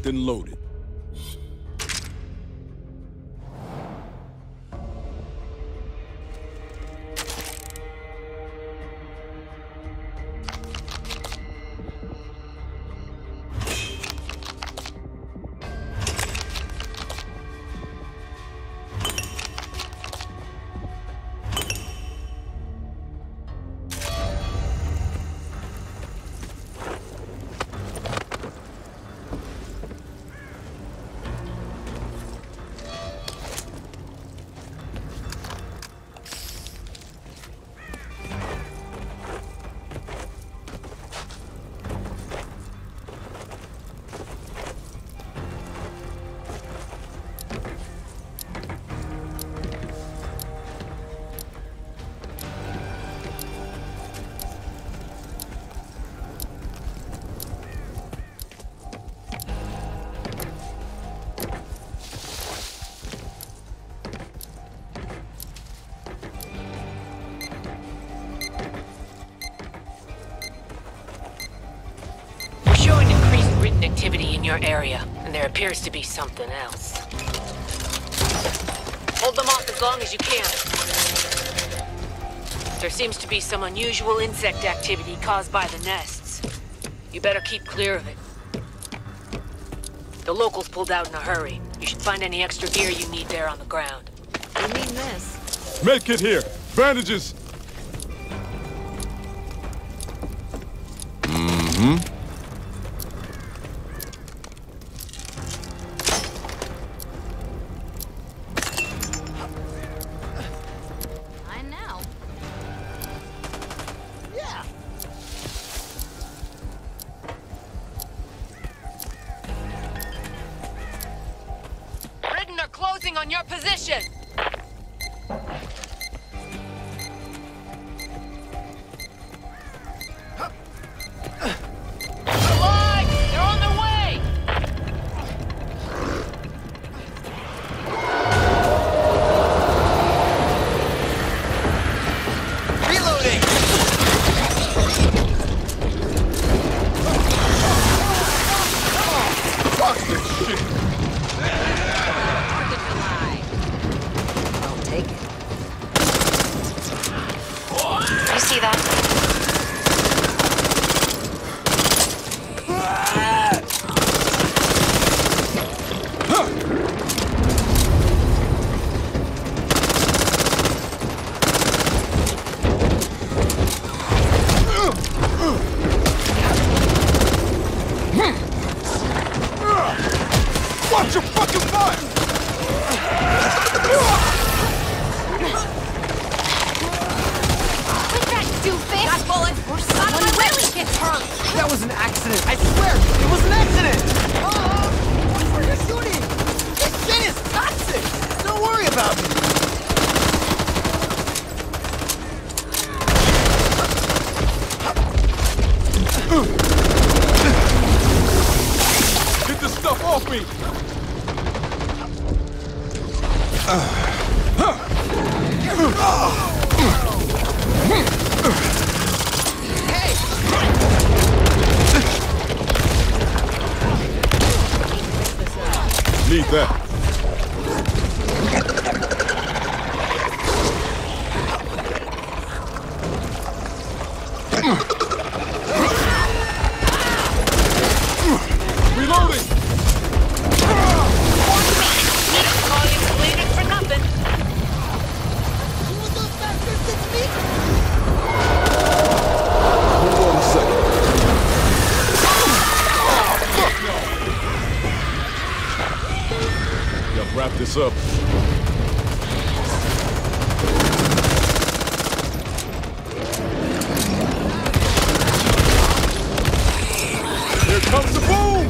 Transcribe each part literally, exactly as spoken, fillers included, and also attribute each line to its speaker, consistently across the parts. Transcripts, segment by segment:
Speaker 1: locked and loaded.
Speaker 2: Activity in your area, and there appears to be something else. Hold them off as long as you can. There seems to be some unusual insect activity caused by the nests. You better keep clear of it. The locals pulled out in a hurry. You should find any extra gear you need there on the ground.
Speaker 3: You mean this?
Speaker 1: Medkit here! Bandages! Mm-hmm.
Speaker 2: On your position! Alive! They're on their way!
Speaker 4: Reloading!
Speaker 1: Fuck this shit!
Speaker 2: You see that?
Speaker 1: Watch your fucking fire!
Speaker 4: That was an accident! I swear! It was an accident! Oh! What were you shooting? This shit is toxic! Don't worry about me!
Speaker 1: Get this stuff off me! Need that. Reloading!
Speaker 2: Call you bleeding for nothing.
Speaker 1: Hold on a second. Yeah, wrap this up. Here comes the boom!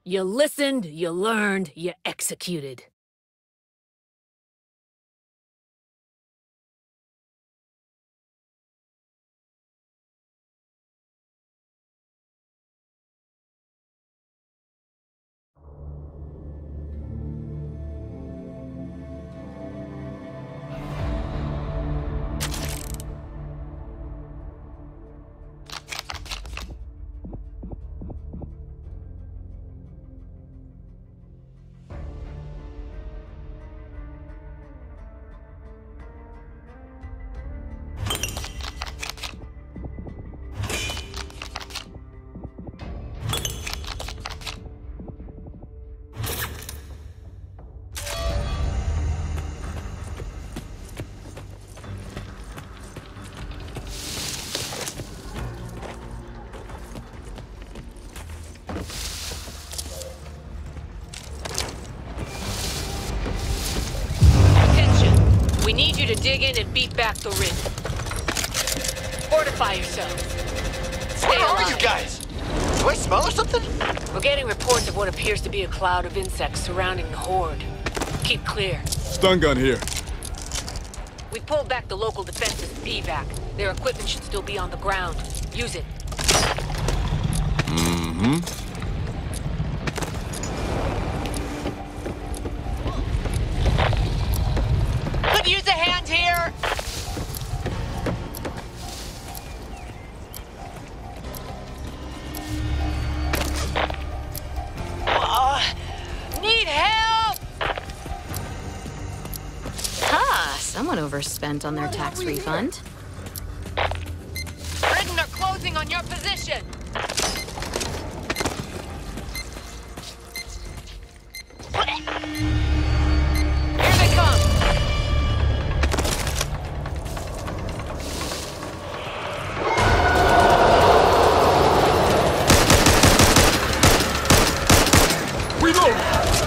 Speaker 2: You listened, you learned, you executed. We need you to dig in and beat back the ring. Fortify yourselves. Stay
Speaker 4: Where
Speaker 2: alive.
Speaker 4: are you guys? Do I smell or something?
Speaker 2: We're getting reports of what appears to be a cloud of insects surrounding the horde. Keep clear.
Speaker 1: Stun gun here.
Speaker 2: We pulled back the local defenses B VAC. Their equipment should still be on the ground. Use it.
Speaker 1: Mm-hmm.
Speaker 2: Could use a hand here. Uh, need help!
Speaker 3: Ah, someone overspent on their tax refund.
Speaker 2: Britain are closing on your position. Here they come.
Speaker 1: Reload!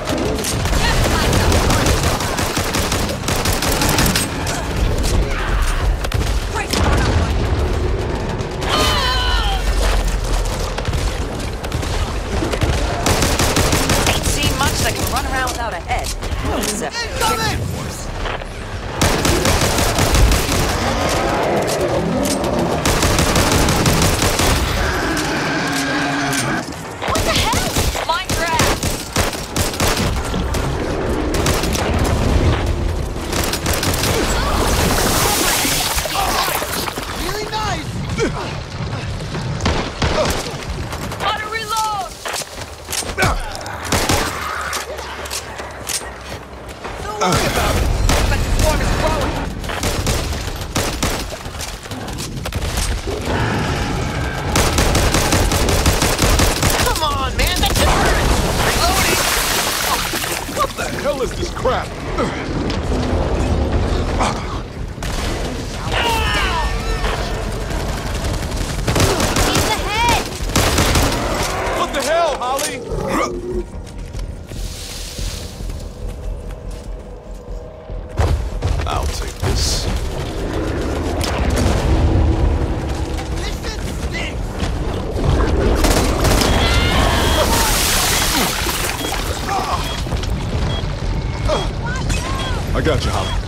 Speaker 5: Ain't seen much that can run around without a head. Except
Speaker 4: Incoming!
Speaker 2: What the hell? Mind your ass.
Speaker 4: Really nice!
Speaker 2: Gotta reload.
Speaker 4: Don't worry about it.
Speaker 5: but the swarm is growing.
Speaker 4: Come on, man, that should hurt! Reloading!
Speaker 1: What the hell is this crap?
Speaker 3: He's ahead!
Speaker 1: What the hell, Holly? I'll take this.
Speaker 4: This shit stinks!
Speaker 1: I got you, Holly.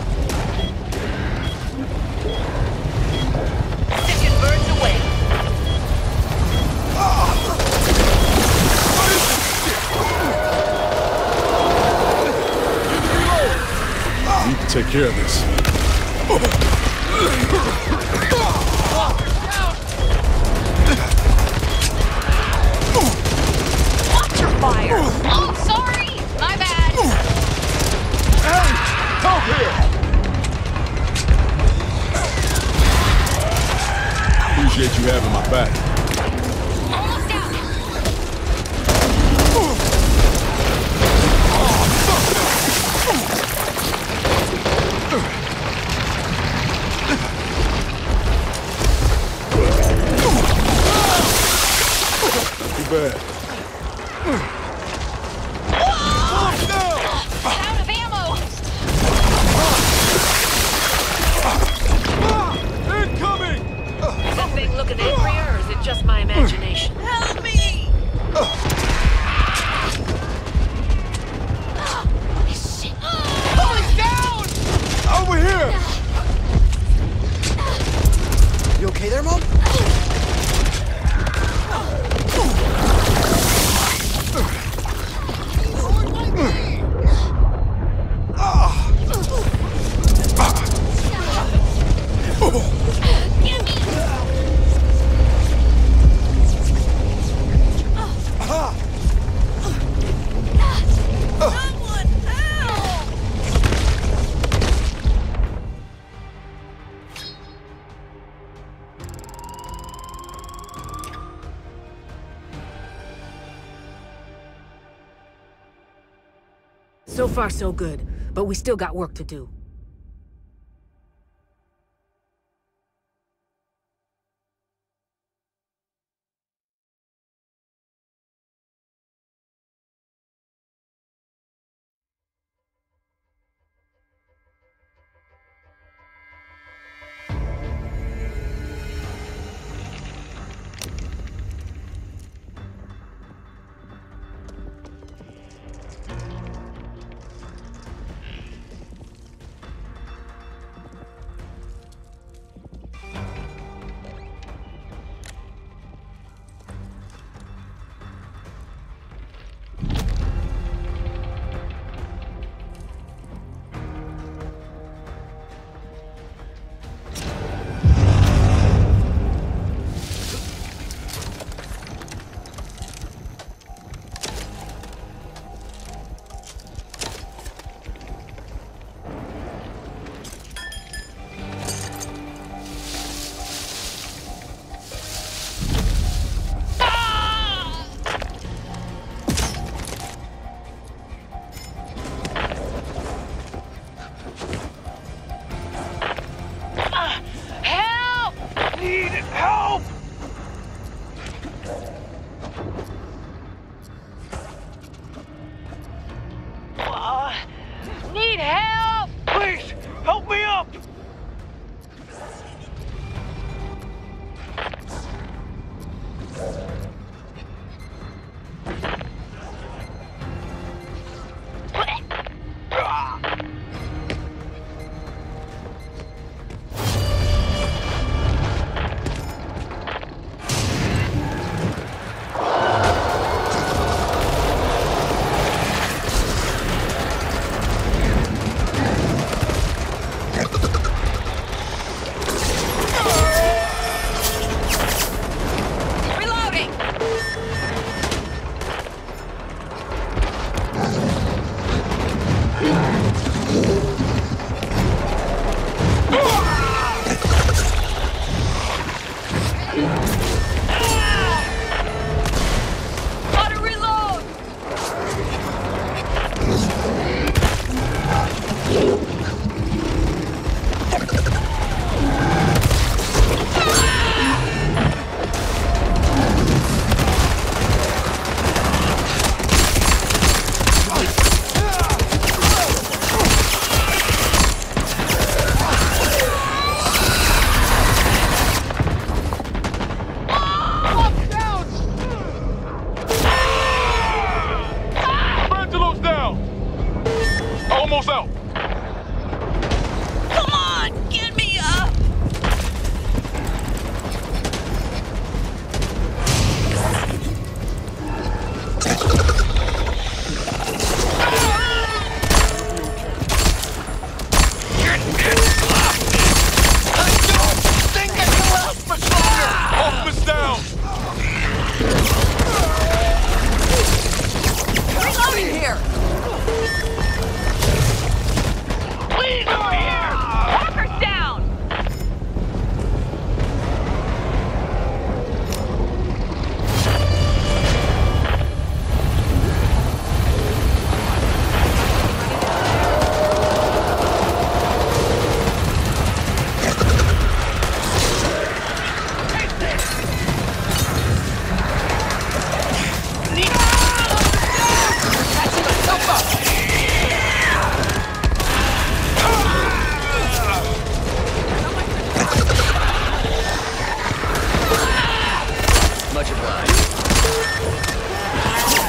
Speaker 2: Sticking birds away.
Speaker 1: Need to take care of this.
Speaker 2: Watch your fire. Oh, sorry. My bad.
Speaker 1: Hey! Help here! Appreciate you having my back.
Speaker 2: Almost out.
Speaker 1: Too bad.
Speaker 2: Out of ammo.
Speaker 1: Incoming!
Speaker 2: Is that thing looking angrier, or is it just my imagination?
Speaker 5: Help me!
Speaker 2: So far, so good. But we still got work to do.
Speaker 4: Much obliged.